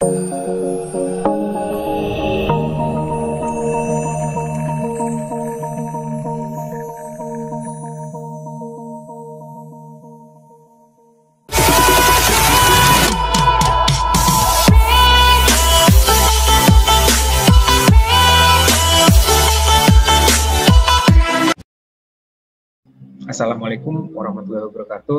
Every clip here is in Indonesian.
Assalamualaikum warahmatullahi wabarakatuh.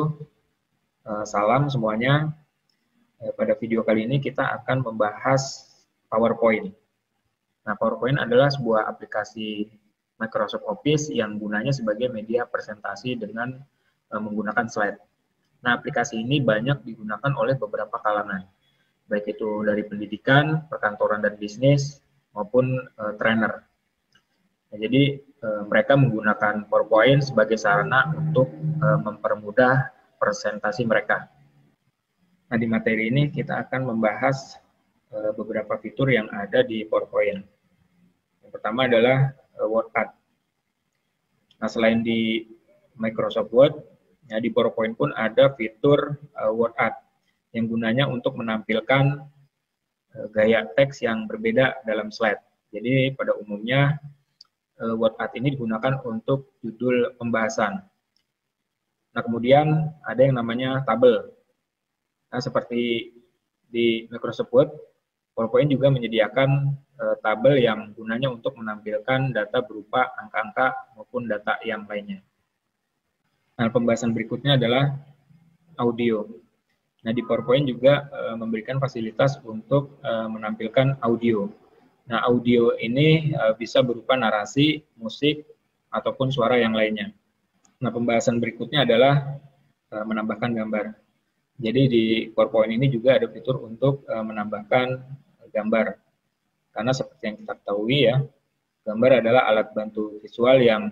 Salam semuanya. Pada video kali ini kita akan membahas PowerPoint. Nah, PowerPoint adalah sebuah aplikasi Microsoft Office yang gunanya sebagai media presentasi dengan menggunakan slide. Nah, aplikasi ini banyak digunakan oleh beberapa kalangan, baik itu dari pendidikan, perkantoran dan bisnis, maupun trainer. Nah, jadi mereka menggunakan PowerPoint sebagai sarana untuk mempermudah presentasi mereka. Nah, di materi ini kita akan membahas beberapa fitur yang ada di PowerPoint. Yang pertama adalah WordPad. Nah, selain di Microsoft Word, ya, di PowerPoint pun ada fitur WordPad yang gunanya untuk menampilkan gaya teks yang berbeda dalam slide. Jadi pada umumnya WordPad ini digunakan untuk judul pembahasan. Nah, kemudian ada yang namanya tabel. Nah, seperti di Microsoft Word, PowerPoint juga menyediakan tabel yang gunanya untuk menampilkan data berupa angka-angka maupun data yang lainnya. Nah, pembahasan berikutnya adalah audio. Nah, di PowerPoint juga memberikan fasilitas untuk menampilkan audio. Nah, audio ini bisa berupa narasi, musik, ataupun suara yang lainnya. Nah, pembahasan berikutnya adalah menambahkan gambar. Jadi di PowerPoint ini juga ada fitur untuk menambahkan gambar. Karena seperti yang kita ketahui ya, gambar adalah alat bantu visual yang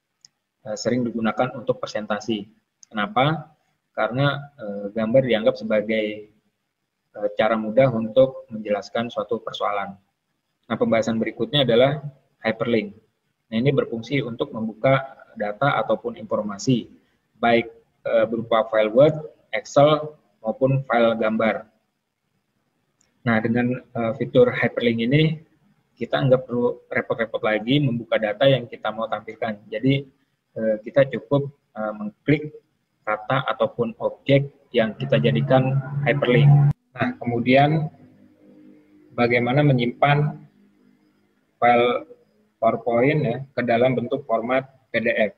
sering digunakan untuk presentasi. Kenapa? Karena gambar dianggap sebagai cara mudah untuk menjelaskan suatu persoalan. Nah, pembahasan berikutnya adalah hyperlink. Nah, ini berfungsi untuk membuka data ataupun informasi, baik berupa file Word, Excel, maupun file gambar. Nah, dengan fitur hyperlink ini, kita nggak perlu repot-repot lagi membuka data yang kita mau tampilkan. Jadi, kita cukup mengklik kata ataupun objek yang kita jadikan hyperlink. Nah, kemudian bagaimana menyimpan file PowerPoint ya ke dalam bentuk format PDF.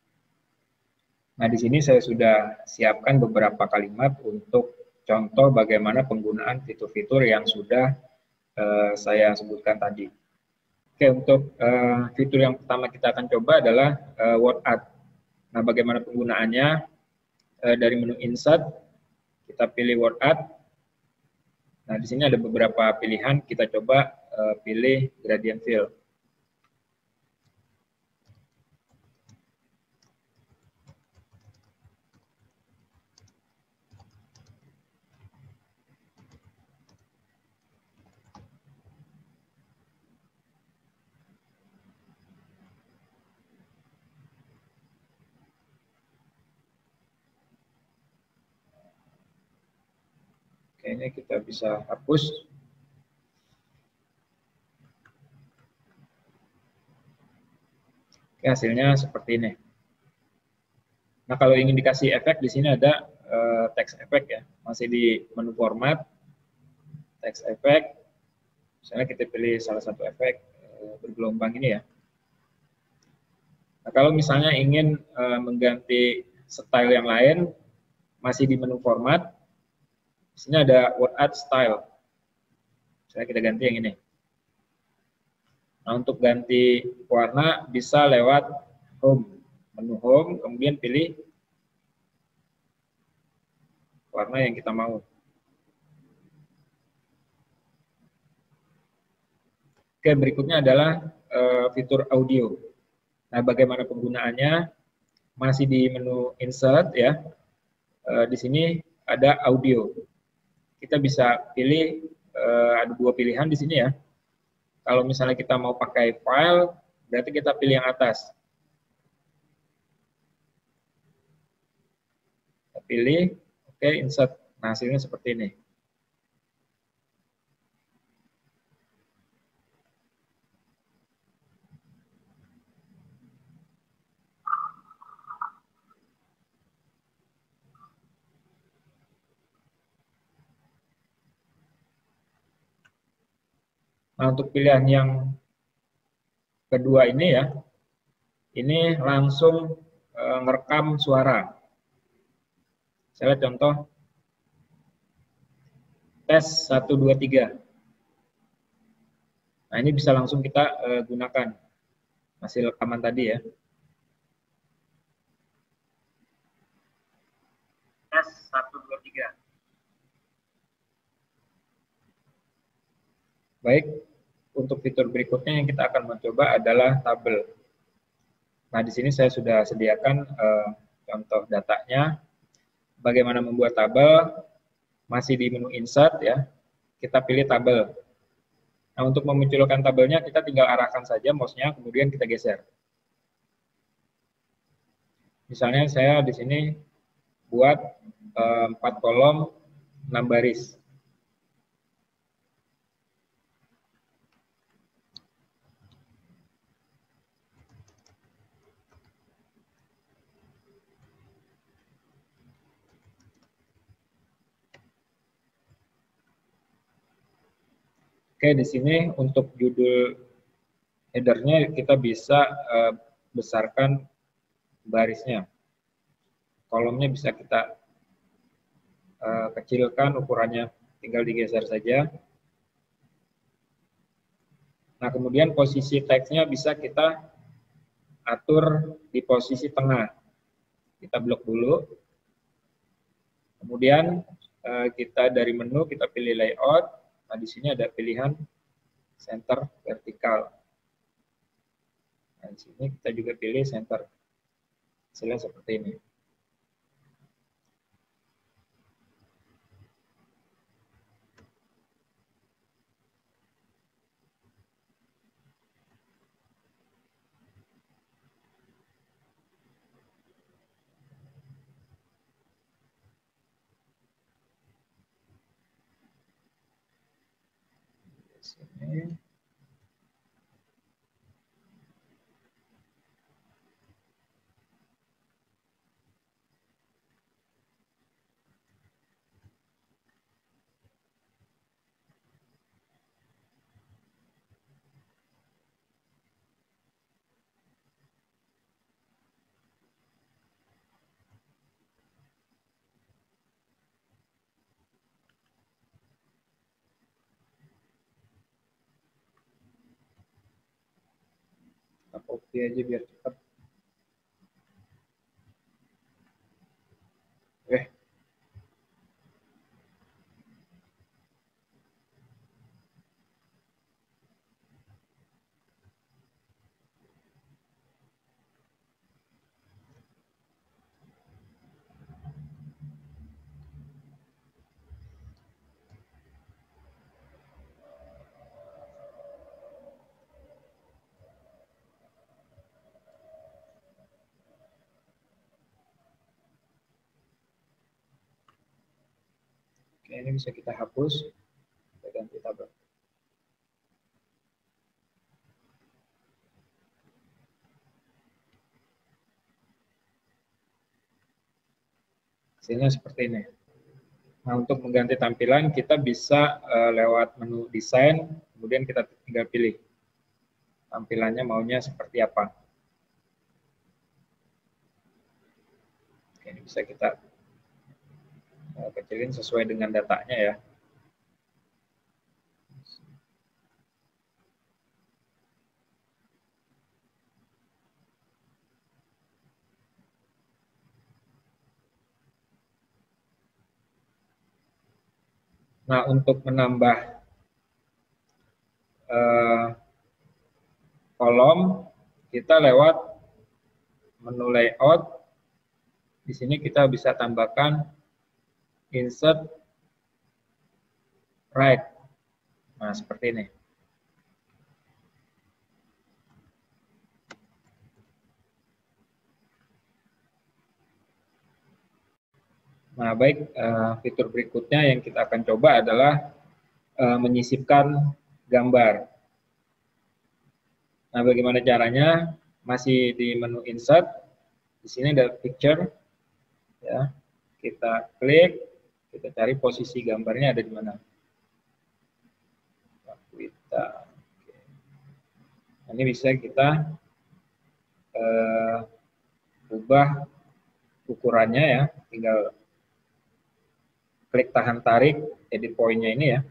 Nah, di sini saya sudah siapkan beberapa kalimat untuk contoh bagaimana penggunaan fitur-fitur yang sudah saya sebutkan tadi. Oke, untuk fitur yang pertama kita akan coba adalah WordAd. Nah, bagaimana penggunaannya? Dari menu Insert, kita pilih WordAd. Nah, di sini ada beberapa pilihan, kita coba pilih Gradient Fill. Oke, ini kita bisa hapus. Oke, hasilnya seperti ini. Nah, kalau ingin dikasih efek, di sini ada text effect ya. Masih di menu format, text effect. Misalnya kita pilih salah satu efek bergelombang ini ya. Nah, kalau misalnya ingin mengganti style yang lain, masih di menu format. Di sini ada WordAd Style. Misalnya kita ganti yang ini. Nah, untuk ganti warna bisa lewat Home. Menu Home, kemudian pilih warna yang kita mau. Oke, berikutnya adalah fitur audio. Nah, bagaimana penggunaannya? Masih di menu Insert ya. Di sini ada audio. Kita bisa pilih, ada dua pilihan di sini ya. Kalau misalnya kita mau pakai file, berarti kita pilih yang atas. Kita pilih, oke, insert. Nah, hasilnya seperti ini. Nah, untuk pilihan yang kedua ini ya, ini langsung merekam suara. Saya lihat contoh tes 1, 2, 3. Nah, ini bisa langsung kita gunakan hasil rekaman tadi ya. Tes 1, 2, 3. Baik, untuk fitur berikutnya yang kita akan mencoba adalah tabel. Nah, di sini saya sudah sediakan contoh datanya. Bagaimana membuat tabel? Masih di menu insert ya. Kita pilih tabel. Nah, untuk memunculkan tabelnya kita tinggal arahkan saja mouse-nya, kemudian kita geser. Misalnya saya di sini buat 4 kolom, 6 baris. Oke, di sini untuk judul headernya kita bisa besarkan barisnya. Kolomnya bisa kita kecilkan ukurannya, tinggal digeser saja. Nah, kemudian posisi teksnya bisa kita atur di posisi tengah. Kita blok dulu. Kemudian kita dari menu kita pilih layout. Nah, di sini ada pilihan center vertikal. Nah, di sini kita juga pilih center. Hasilnya seperti ini. Di sini. Kita copy aja biar cepat. Oke. Oke, ini bisa kita hapus. Kita ganti tabel. Hasilnya seperti ini. Nah, untuk mengganti tampilan kita bisa lewat menu desain, kemudian kita tinggal pilih tampilannya maunya seperti apa. Oke, ini bisa kita kecilin sesuai dengan datanya ya. Nah, untuk menambah kolom, kita lewat menu layout. Di sini kita bisa tambahkan insert right. Nah, seperti ini. Nah, baik, fitur berikutnya yang kita akan coba adalah menyisipkan gambar. Nah, bagaimana caranya? Masih di menu insert. Di sini ada picture. Ya, kita klik, kita cari posisi gambarnya ada di mana. Kita Ini bisa kita ubah ukurannya ya, tinggal klik tahan tarik edit point-nya ini ya.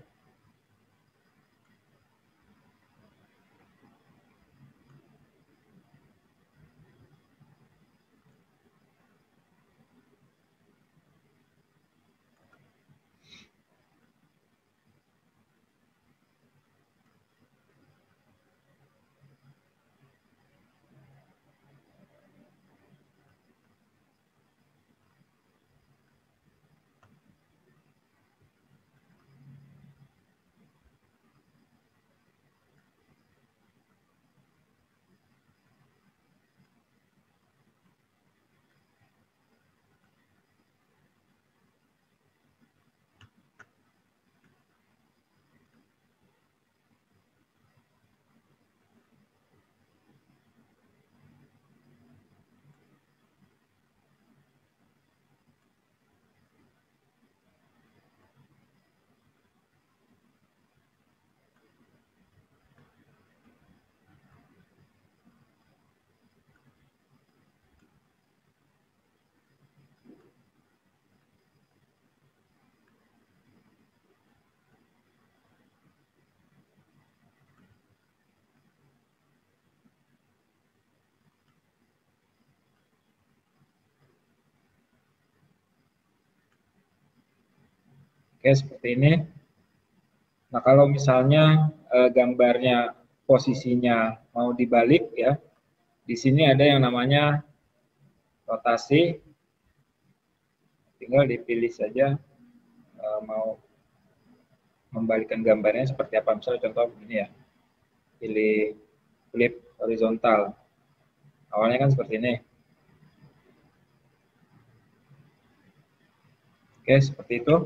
Oke, seperti ini. Nah, kalau misalnya gambarnya posisinya mau dibalik ya, di sini ada yang namanya rotasi. Tinggal dipilih saja mau membalikkan gambarnya seperti apa. Misalnya contoh begini ya, pilih flip horizontal. Awalnya kan seperti ini. Oke, seperti itu.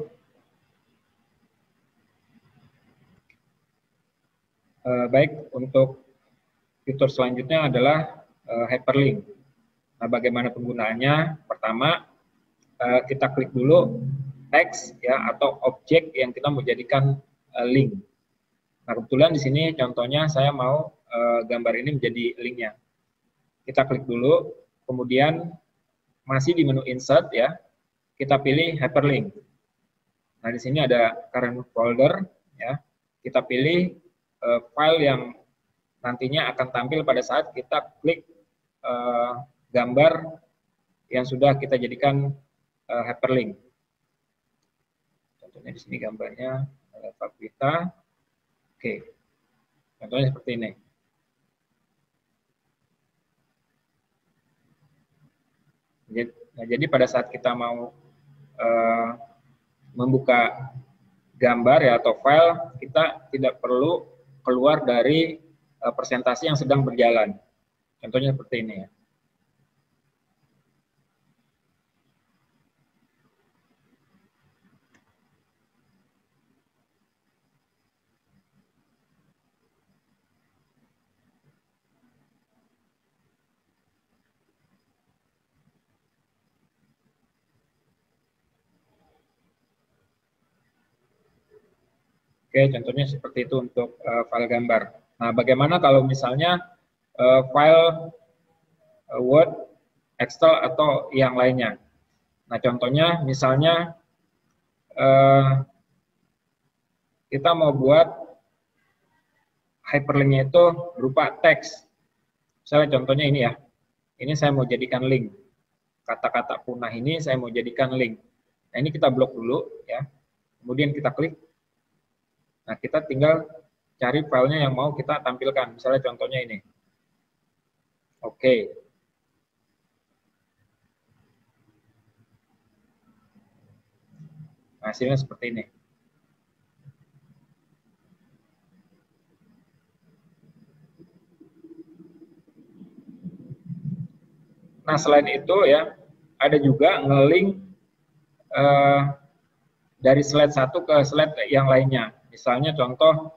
Baik, untuk fitur selanjutnya adalah hyperlink. Nah, bagaimana penggunaannya? Pertama, kita klik dulu teks ya atau objek yang kita mau jadikan link. Nah, kebetulan di sini contohnya saya mau gambar ini menjadi linknya. Kita klik dulu, kemudian masih di menu insert ya, kita pilih hyperlink. Nah, di sini ada current folder ya. Kita pilih file yang nantinya akan tampil pada saat kita klik gambar yang sudah kita jadikan hyperlink. Contohnya di sini gambarnya Fakulta. Oke, contohnya seperti ini. Nah, jadi pada saat kita mau membuka gambar ya atau file, kita tidak perlu keluar dari presentasi yang sedang berjalan. Contohnya seperti ini ya. Oke, contohnya seperti itu untuk file gambar. Nah, bagaimana kalau misalnya file Word, Excel, atau yang lainnya? Nah, contohnya misalnya kita mau buat hyperlinknya itu berupa teks. Misalnya contohnya ini ya, ini saya mau jadikan link. Kata-kata punah ini saya mau jadikan link. Nah, ini kita blok dulu ya, kemudian kita klik. Nah, kita tinggal cari filenya yang mau kita tampilkan. Misalnya contohnya ini. Oke. Nah, hasilnya seperti ini. Nah, selain itu ya, ada juga nge-link dari slide satu ke slide yang lainnya. Misalnya contoh,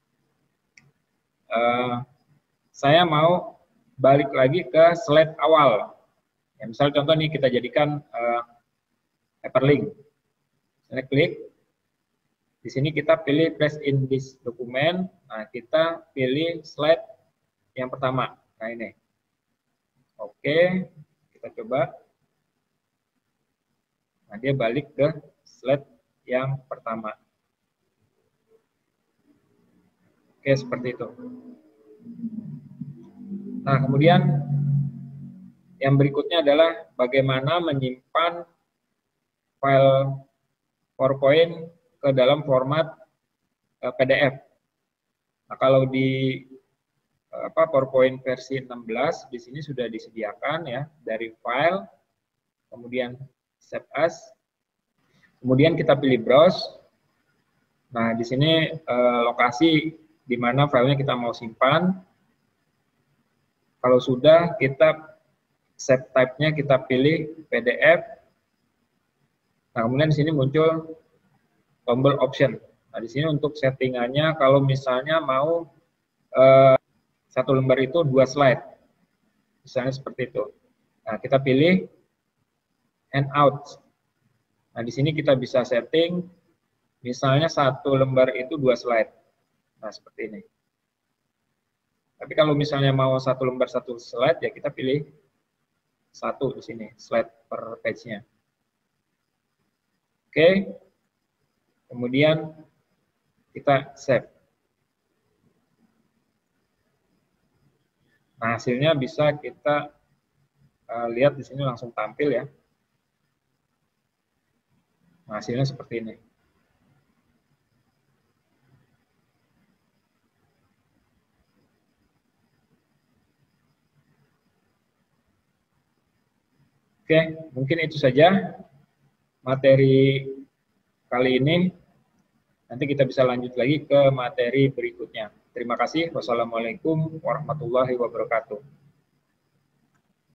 saya mau balik lagi ke slide awal. Ya, misalnya contoh nih kita jadikan hyperlink. Saya klik. Di sini kita pilih paste in this document. Nah, kita pilih slide yang pertama. Nah ini. Oke, kita coba. Nah, dia balik ke slide yang pertama. Oke, seperti itu. Nah, kemudian yang berikutnya adalah bagaimana menyimpan file PowerPoint ke dalam format PDF. Nah, kalau di PowerPoint versi 16 di sini sudah disediakan ya dari file, kemudian save as, kemudian kita pilih browse. Nah, di sini lokasi di mana filenya kita mau simpan. Kalau sudah, kita save type-nya kita pilih PDF. Nah, kemudian di sini muncul tombol option. Nah, di sini untuk settingannya kalau misalnya mau satu lembar itu 2 slide. Misalnya seperti itu. Nah, kita pilih handout. Nah, di sini kita bisa setting misalnya satu lembar itu 2 slide. Nah, seperti ini. Tapi kalau misalnya mau satu lembar 1 slide, ya kita pilih 1 di sini, slide per page-nya. Oke. Kemudian kita save. Nah, hasilnya bisa kita lihat di sini langsung tampil ya. Nah, hasilnya seperti ini. Oke, mungkin itu saja materi kali ini. Nanti kita bisa lanjut lagi ke materi berikutnya. Terima kasih. Wassalamualaikum warahmatullahi wabarakatuh.